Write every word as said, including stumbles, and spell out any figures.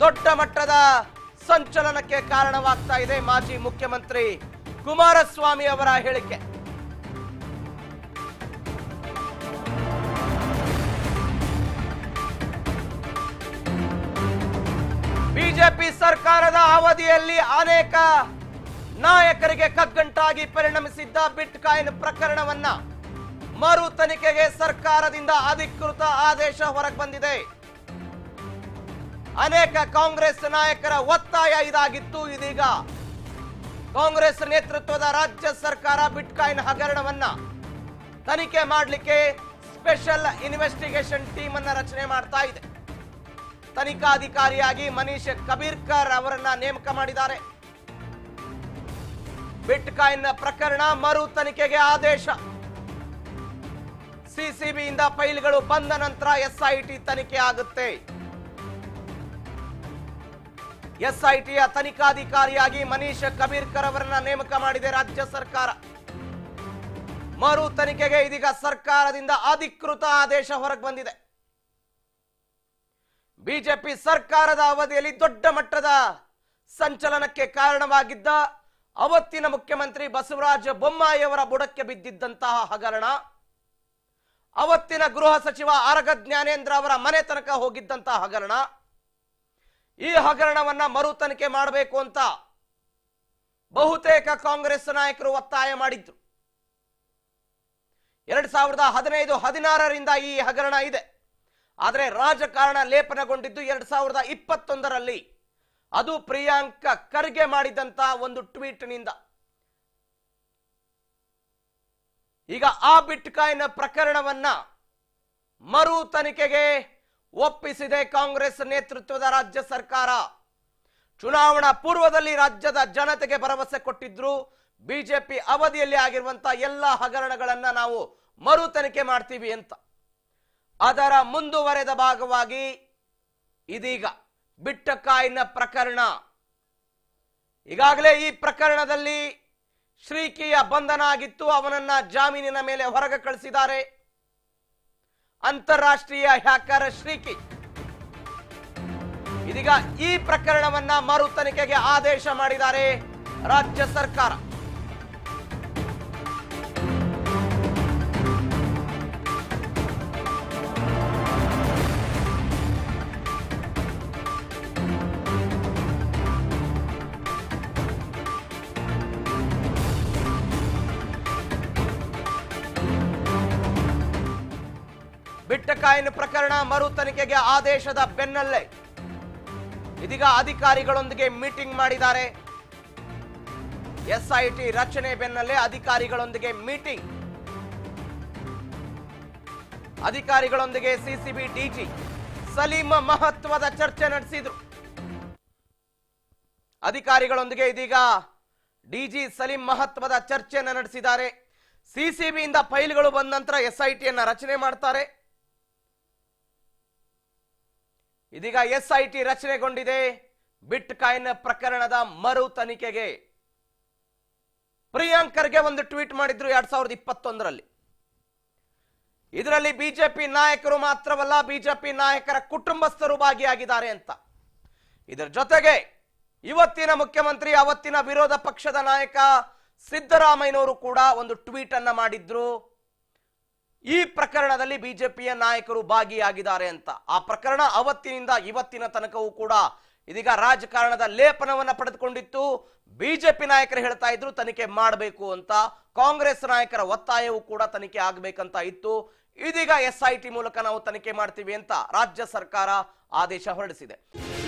ದೊಡ್ಡ ಮಟ್ಟದ ಸಂಚಲನಕ್ಕೆ ಕಾರಣವಾಗ್ತಾ ಇದೆ ಮಾಜಿ ಮುಖ್ಯಮಂತ್ರಿ ಕುಮಾರಸ್ವಾಮಿ ಅವರ ಹೇಳಿಕೆ. ಬಿಜೆಪಿ ಸರ್ಕಾರದ ಅವಧಿಯಲ್ಲಿ ಅನೇಕ ನಾಯಕರಿಗೆ ಕಗ್ಗಂಟಾಗಿ ಪರಿಣಮಿಸಿದ್ದ ಬಿಟ್ಕಾಯಿನ್ ಪ್ರಕರಣವನ್ನ ಮರು ತನಿಖೆಗೆ ಸರ್ಕಾರದಿಂದ ಅಧಿಕೃತ ಆದೇಶ ಹೊರಗೆ ಬಂದಿದೆ. ಅನೇಕ ಕಾಂಗ್ರೆಸ್ ನಾಯಕರ ಒತ್ತಾಯ ಇದಾಗಿತ್ತು. ಇದೀಗ ಕಾಂಗ್ರೆಸ್ ನೇತೃತ್ವದ ರಾಜ್ಯ ಸರ್ಕಾರ ಬಿಟ್ಕಾಯಿನ್ ಹಗರಣವನ್ನ ತನಿಖೆ ಮಾಡಲಿಕ್ಕೆ ಸ್ಪೆಷಲ್ ಇನ್ವೆಸ್ಟಿಗೇಷನ್ ಟೀಮ್ ಅನ್ನ ರಚನೆ ಮಾಡ್ತಾ ಇದೆ. ತನಿಖಾಧಿಕಾರಿಯಾಗಿ ಮನೀಶ್ ಕಬೀರ್ಕರ್ ಅವರನ್ನ ನೇಮಕ ಮಾಡಿದ್ದಾರೆ. ಬಿಟ್ಕಾಯಿನ್ ಪ್ರಕರಣ ಮರು ತನಿಖೆಗೆ ಆದೇಶ. ಸಿಸಿಬಿಯಿಂದ ಫೈಲ್ಗಳು ಬಂದ ನಂತರ ಎಸ್ಐಟಿ ತನಿಖೆ ಆಗುತ್ತೆ. ಎಸ್ಐಟಿಯ ತನಿಖಾಧಿಕಾರಿಯಾಗಿ ಮನೀಶ್ ಕಬೀರ್ಕರ್ ಅವರನ್ನ ನೇಮಕ ಮಾಡಿದೆ ರಾಜ್ಯ ಸರ್ಕಾರ. ಮರು ತನಿಖೆಗೆ ಇದೀಗ ಸರ್ಕಾರದಿಂದ ಅಧಿಕೃತ ಆದೇಶ ಹೊರಗೆ ಬಂದಿದೆ. ಬಿಜೆಪಿ ಸರ್ಕಾರದ ಅವಧಿಯಲ್ಲಿ ದೊಡ್ಡ ಮಟ್ಟದ ಸಂಚಲನಕ್ಕೆ ಕಾರಣವಾಗಿದ್ದ ಅವತ್ತಿನ ಮುಖ್ಯಮಂತ್ರಿ ಬಸವರಾಜ ಬೊಮ್ಮಾಯಿ ಅವರ ಬುಡಕ್ಕೆ ಬಿದ್ದಿದ್ದಂತಹ ಹಗರಣ, ಅವತ್ತಿನ ಗೃಹ ಸಚಿವ ಆರಗ ಜ್ಞಾನೇಂದ್ರ ಅವರ ಮನೆ ತನಕ ಹೋಗಿದ್ದಂತಹ ಹಗರಣ, ಈ ಹಗರಣವನ್ನ ಮರು ತನಿಖೆ ಮಾಡಬೇಕು ಅಂತ ಬಹುತೇಕ ಕಾಂಗ್ರೆಸ್ ನಾಯಕರು ಒತ್ತಾಯ ಮಾಡಿದ್ರು. ಎರಡ್ ಸಾವಿರದ ಹದಿನೈದು ಹದಿನಾರರಿಂದ ಈ ಹಗರಣ ಇದೆ. ಆದರೆ ರಾಜಕಾರಣ ಲೇಪನಗೊಂಡಿದ್ದು ಎರಡ್ ಸಾವಿರದ ಇಪ್ಪತ್ತೊಂದರಲ್ಲಿ. ಅದು ಪ್ರಿಯಾಂಕ ಖರ್ಗೆ ಮಾಡಿದಂತ ಒಂದು ಟ್ವೀಟ್ ನಿಂದ. ಈಗ ಆ ಬಿಟ್ಕಾಯಿನ್ ಪ್ರಕರಣವನ್ನ ಮರು ತನಿಖೆಗೆ ಒಪ್ಪಿಸಿದೆ ಕಾಂಗ್ರೆಸ್ ನೇತೃತ್ವದ ರಾಜ್ಯ ಸರ್ಕಾರ. ಚುನಾವಣಾ ಪೂರ್ವದಲ್ಲಿ ರಾಜ್ಯದ ಜನತೆಗೆ ಭರವಸೆ ಕೊಟ್ಟಿದ್ರು. ಬಿಜೆಪಿ ಅವಧಿಯಲ್ಲಿ ಆಗಿರುವಂತಹ ಎಲ್ಲ ಹಗರಣಗಳನ್ನ ನಾವು ಮರು ತನಿಖೆ ಮಾಡ್ತೀವಿ ಅಂತ. ಅದರ ಮುಂದುವರೆದ ಭಾಗವಾಗಿ ಇದೀಗ ಬಿಟ್ಕಾಯಿನ್ ಪ್ರಕರಣ. ಈಗಾಗಲೇ ಈ ಪ್ರಕರಣದಲ್ಲಿ ಶ್ರೀಕಿಯ ಬಂಧನ ಆಗಿತ್ತು. ಅವನನ್ನ ಜಾಮೀನಿನ ಮೇಲೆ ಹೊರಗೆ ಕಳಿಸಿದ್ದಾರೆ. ಅಂತಾರಾಷ್ಟ್ರೀಯ ಹ್ಯಾಕರ್ ಶ್ರೀಕಿ ಇದೀಗ ಈ ಪ್ರಕರಣವನ್ನ ಮರು ತನಿಖೆಗೆ ಆದೇಶ ಮಾಡಿದ್ದಾರೆ ರಾಜ್ಯ ಸರ್ಕಾರ. ಬಿಟ್ಕಾಯಿನ್ ಪ್ರಕರಣ ಮರು ತನಿಖೆಗೆ ಆದೇಶದ ಬೆನ್ನಲ್ಲೇ ಇದೀಗ ಅಧಿಕಾರಿಗಳೊಂದಿಗೆ ಮೀಟಿಂಗ್ ಮಾಡಿದ್ದಾರೆ. ಎಸ್ಐಟಿ ರಚನೆ ಬೆನ್ನಲ್ಲೇ ಅಧಿಕಾರಿಗಳೊಂದಿಗೆ ಮೀಟಿಂಗ್. ಅಧಿಕಾರಿಗಳೊಂದಿಗೆ ಸಿಸಿಬಿ ಡಿಜಿ ಸಲೀಂ ಮಹತ್ವದ ಚರ್ಚೆ ನಡೆಸಿದ್ರು. ಅಧಿಕಾರಿಗಳೊಂದಿಗೆ ಇದೀಗ ಡಿಜಿ ಸಲೀಂ ಮಹತ್ವದ ಚರ್ಚೆಯನ್ನು ನಡೆಸಿದ್ದಾರೆ. ಸಿಸಿಬಿಯಿಂದ ಫೈಲ್ಗಳು ಬಂದ ನಂತರ ಎಸ್ಐಟಿಯನ್ನ ರಚನೆ ಮಾಡ್ತಾರೆ. ಇದೀಗ ಎಸ್ಐಟಿ ರಚನೆಗೊಂಡಿದೆ ಬಿಟ್ಕಾಯಿನ್ ಪ್ರಕರಣದ ಮರು ತನಿಖೆಗೆ. ಪ್ರಿಯಾಂಕರ್ಗೆ ಒಂದು ಟ್ವೀಟ್ ಮಾಡಿದ್ರು ಎರಡ್ ಸಾವಿರದ ಇಪ್ಪತ್ತೊಂದರಲ್ಲಿ. ಇದರಲ್ಲಿ ಬಿಜೆಪಿ ನಾಯಕರು ಮಾತ್ರವಲ್ಲ, ಬಿಜೆಪಿ ನಾಯಕರ ಕುಟುಂಬಸ್ಥರು ಭಾಗಿಯಾಗಿದ್ದಾರೆ ಅಂತ. ಇದರ ಜೊತೆಗೆ ಇವತ್ತಿನ ಮುಖ್ಯಮಂತ್ರಿ, ಅವತ್ತಿನ ವಿರೋಧ ಪಕ್ಷದ ನಾಯಕ ಸಿದ್ದರಾಮಯ್ಯನವರು ಕೂಡ ಒಂದು ಟ್ವೀಟ್ ಅನ್ನ ಮಾಡಿದ್ರು. ಈ ಪ್ರಕರಣದಲ್ಲಿ ಬಿಜೆಪಿಯ ನಾಯಕರು ಭಾಗಿಯಾಗಿದ್ದಾರೆ ಅಂತ. ಆ ಪ್ರಕರಣ ಅವತ್ತಿನಿಂದ ಇವತ್ತಿನ ತನಕವೂ ಕೂಡ ಇದೀಗ ರಾಜಕಾರಣದ ಲೇಪನವನ್ನ ಪಡೆದುಕೊಂಡಿತ್ತು. ಬಿಜೆಪಿ ನಾಯಕರು ಹೇಳ್ತಾ ಇದ್ರು ತನಿಖೆ ಮಾಡಬೇಕು ಅಂತ. ಕಾಂಗ್ರೆಸ್ ನಾಯಕರ ಒತ್ತಾಯವೂ ಕೂಡ ತನಿಖೆ ಆಗಬೇಕಂತ ಇತ್ತು. ಇದೀಗ ಎಸ್ಐಟಿ ಮೂಲಕ ನಾವು ತನಿಖೆ ಮಾಡ್ತೀವಿ ಅಂತ ರಾಜ್ಯ ಸರ್ಕಾರ ಆದೇಶ ಹೊರಡಿಸಿದೆ.